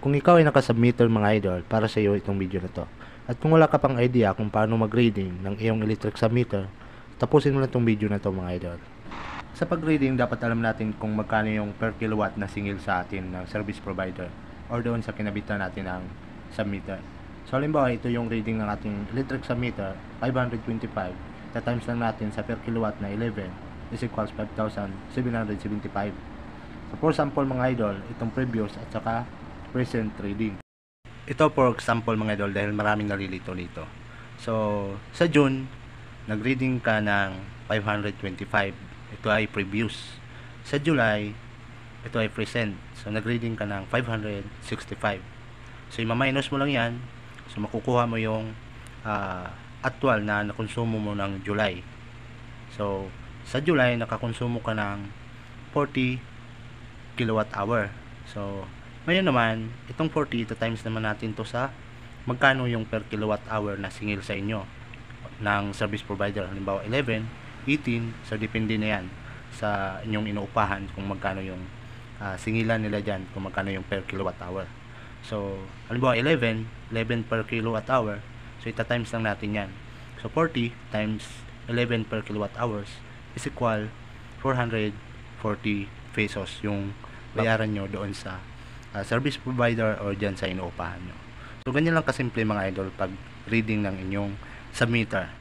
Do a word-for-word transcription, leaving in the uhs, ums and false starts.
Kung ikaw ay nakasubmitter mga idol, para sa iyo itong video na to. At kung wala ka pang idea kung paano mag-reading ng iyong electric submeter, tapusin mo na itong video na to mga idol. Sa pag-reading, dapat alam natin kung magkano yung per kilowatt na singil sa atin ng service provider or doon sa kinabitan natin ng submeter. So halimbawa, ito yung reading ng ating electric submeter, five hundred twenty-five, ta-times lang natin sa per kilowatt na eleven is equals five thousand seven hundred seventy-five. So for sample mga idol, itong previous at saka present reading. Ito for example mga idol dahil maraming nalilito nito. So sa June, nag-reading ka ng five hundred twenty-five. Ito ay previous. Sa July, ito ay present. So nag-reading ka ng five hundred sixty-five. So i-minus mo lang yan. So makukuha mo yung uh, actual na nakonsumo mo ng July. So sa July, nakakonsumo ka ng forty kilowatt hour. So ngayon naman, itong forty, ito times naman natin to sa magkano yung per kilowatt hour na singil sa inyo ng service provider. Halimbawa eleven, eighteen, so depende na yan sa inyong inuupahan kung magkano yung uh, singilan nila dyan, kung magkano yung per kilowatt hour. So halimbawa eleven, eleven per kilowatt hour, so ita times lang natin yan. So forty times eleven per kilowatt hours is equal four hundred forty pesos yung bayaran nyo doon sa uh, service provider or dyan sa inuupahan nyo. So ganyan lang kasimple mga idol pag reading ng inyong submeter.